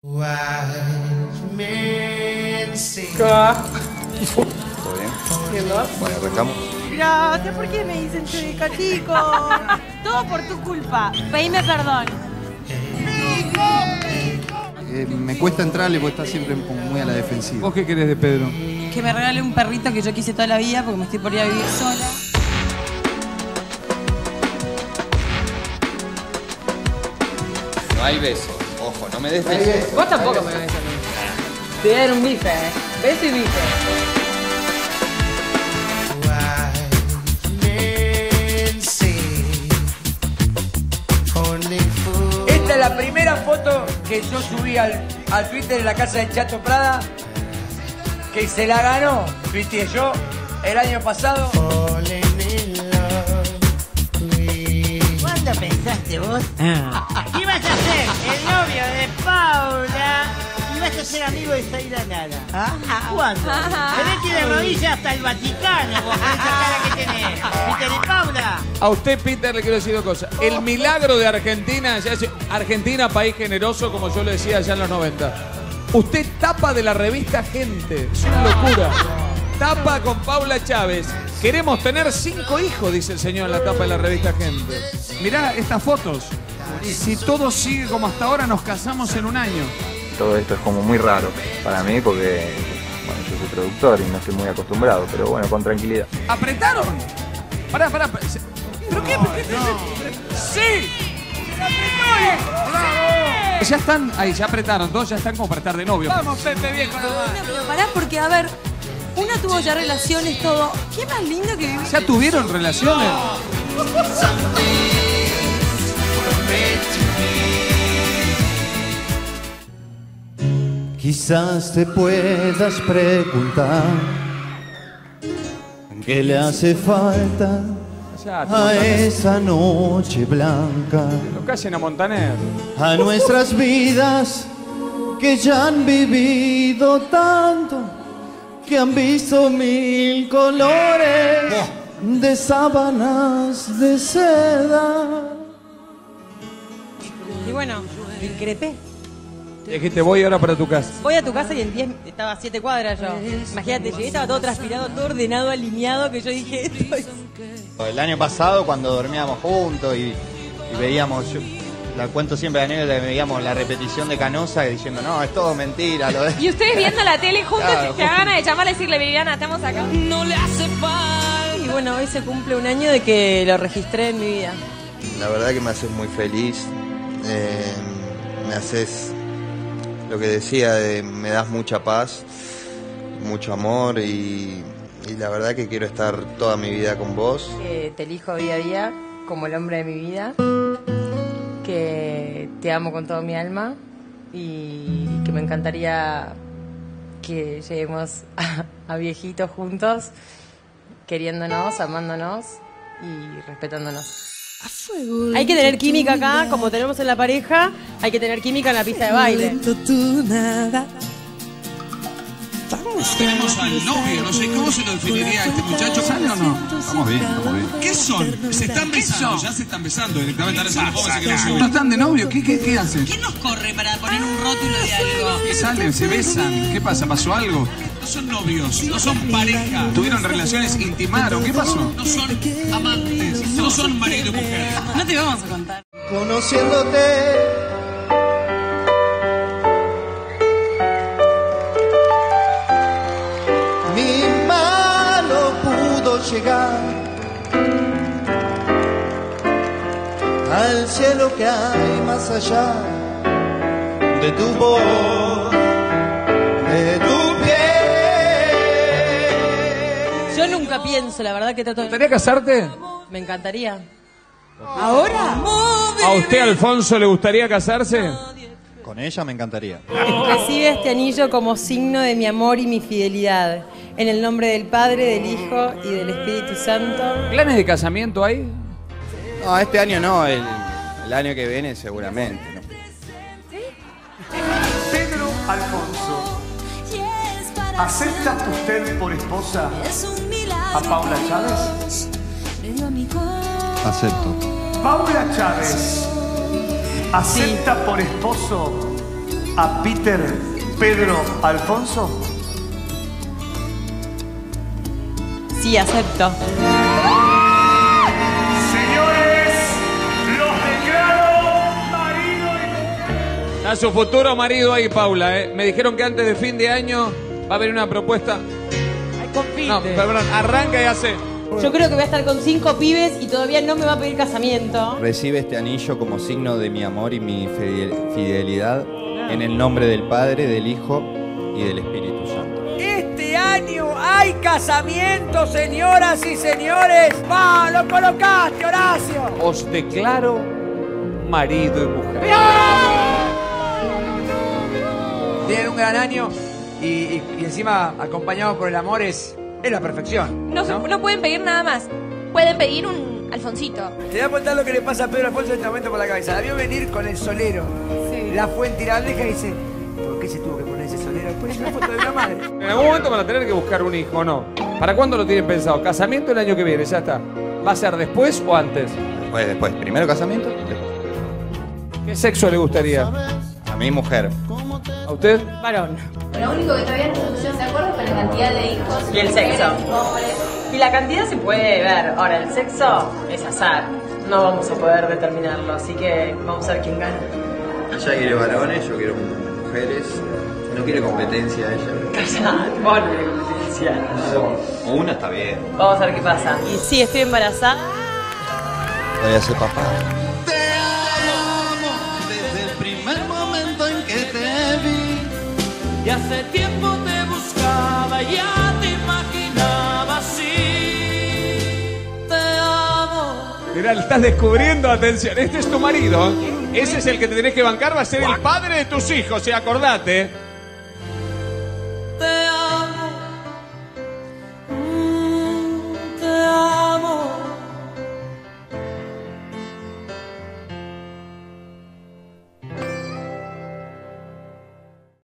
¿Todo bien? ¿Quién va? Bueno, arrancamos. Gracias, ¿por qué me dicen chica, chicos? Todo por tu culpa. Pedime perdón. Me cuesta entrarle porque está siempre muy a la defensiva. ¿Vos qué querés de Pedro? Que me regale un perrito que yo quise toda la vida porque me estoy por ir a vivir sola. No hay besos. Ojo, no me des besos. Vos tampoco me ves a mí. Te voy a dar un bife, beso y bife. Esta es la primera foto que yo subí al Twitter de la casa de Chato Prada, que se la ganó, tuiteé yo, el año pasado. ¿Cuándo pensaste vos? ¿Qué ibas a ser? El novio de Paula. Y vas a ser amigo de Zaira Nara. ¿Cuándo? Tenés que ir de rodillas hasta el Vaticano vos, con esa cara que tenés. ¿Viste de Paula? A usted, Peter, le quiero decir dos cosas. El milagro de Argentina, ya es Argentina, país generoso, como yo le decía allá en los 90. Usted tapa de la revista Gente. Es una locura. Tapa con Paula Chávez. Queremos tener 5 hijos, dice el señor en la tapa de la revista Gente. Mirá estas fotos. Y si todo sigue como hasta ahora, nos casamos en un año. Todo esto es como muy raro para mí porque, bueno, yo soy productor y no estoy muy acostumbrado, pero bueno, con tranquilidad. ¿Apretaron? Pará. ¿Pero qué? ¡Sí! ¡Bravo! Ya están, ahí, ya apretaron, dos ya están como para estar de novio. Vamos, Pepe, viejo, nomás. Pero pará, porque a ver, una tuvo ya relaciones, todo. ¿Qué más lindo que vivir? ¿Ya tuvieron relaciones? Quizás te puedas preguntar qué le hace falta a esa noche blanca, Lo callen a Montaner. a nuestras vidas que ya han vivido tanto, que han visto 1000 colores de sábanas de seda. Y bueno, increpé. Dijiste, voy ahora para tu casa. Voy a tu casa y en 10 estaba a 7 cuadras yo. Imagínate, llegué, estaba todo transpirado, todo ordenado, alineado, que yo dije, esto es... El año pasado, cuando dormíamos juntos y veíamos, yo la cuento siempre a la anécdota, que veíamos la repetición de Canosa diciendo, no, es todo mentira. Y ustedes viendo la tele juntos, Claro, te dan ganas de llamarle y decirle, Viviana, estamos acá. No le hace falta. Y bueno, hoy se cumple un año de que lo registré en mi vida. La verdad que me haces muy feliz, me haces, lo que decía, me das mucha paz, mucho amor y la verdad que quiero estar toda mi vida con vos. Te elijo día a día como el hombre de mi vida, que te amo con toda mi alma y que me encantaría que lleguemos a viejitos juntos, queriéndonos, amándonos y respetándonos. Hay que tener química acá, como tenemos en la pareja, hay que tener química en la pista de baile. Tenemos al novio, no sé cómo se lo definiría a este muchacho. ¿Sale o no? Vamos bien. ¿Qué son? ¿Se están besando? Ya se están besando directamente. ¿No están de novio? ¿Qué hacen? ¿Quién nos corre para poner un rótulo de algo? ¿Qué salen? ¿Se besan? ¿Qué pasa? ¿Pasó algo? No son novios, no son pareja. ¿Tuvieron relaciones? ¿Intimaron? ¿Qué pasó? No son amantes, no son marido y mujer. No te vamos a contar. Conociéndote, mi mano pudo llegar al cielo que hay más allá de tu voz, de tu piel. Yo nunca pienso, la verdad que trato ¿Te gustaría casarte? Me encantaría. ¿Ahora? ¿A usted, Alfonso, le gustaría casarse? Con ella me encantaría. Recibe este anillo como signo de mi amor y mi fidelidad. En el nombre del Padre, del Hijo y del Espíritu Santo. ¿Planes de casamiento hay? No, este año no, el año que viene seguramente, ¿no? Pedro Alfonso, ¿acepta usted por esposa a Paula Chávez? Acepto. Paula Chávez, ¿acepta por esposo a Peter Pedro Alfonso? Sí, acepto. Señores, los declaro marido y... Está su futuro marido ahí, Paula. Me dijeron que antes de fin de año va a haber una propuesta. Ay, compite. No, perdón, arranca y hace. Yo creo que voy a estar con 5 pibes y todavía no me va a pedir casamiento. Recibe este anillo como signo de mi amor y mi fidelidad en el nombre del Padre, del Hijo y del Espíritu Santo. Este año hay casamiento, señoras y señores. ¡Va, lo colocaste, Horacio! Os declaro marido y mujer. Tienen un gran año y encima acompañado por el amor es la perfección. No pueden pedir nada más. Pueden pedir un Alfonsito. Te voy a contar lo que le pasa a Pedro Alfonso en este momento por la cabeza. La vio venir con el solero. Sí. La fuente y la aldeja y dice, ¿por qué se tuvo que poner ese solero? Después una foto de una madre. En algún momento van a tener que buscar un hijo, ¿no? ¿Para cuándo lo tienen pensado? ¿Casamiento el año que viene? Ya está. ¿Va a ser después o antes? Después. Primero casamiento, después. ¿Qué sexo le gustaría? A mi mujer. ¿A usted? Varón. Lo único que todavía no se pusieron de acuerdo con la cantidad de hijos. Y el sexo. Y la cantidad se puede ver. Ahora, el sexo es azar. No vamos a poder determinarlo, así que vamos a ver quién gana. Ella quiere varones, yo quiero mujeres. No quiere competencia ella. Callate, vos no querés competencia. No, una está bien. Vamos a ver qué pasa. Y sí, estoy embarazada. Voy a ser papá. Te amo desde el primer momento en que te vi. Y hace tiempo te buscaba, ya te imaginaba así. Te amo. Mirá, le estás descubriendo, atención. Este es tu marido. Ese es el que te tenés que bancar, va a ser el padre de tus hijos, acordate.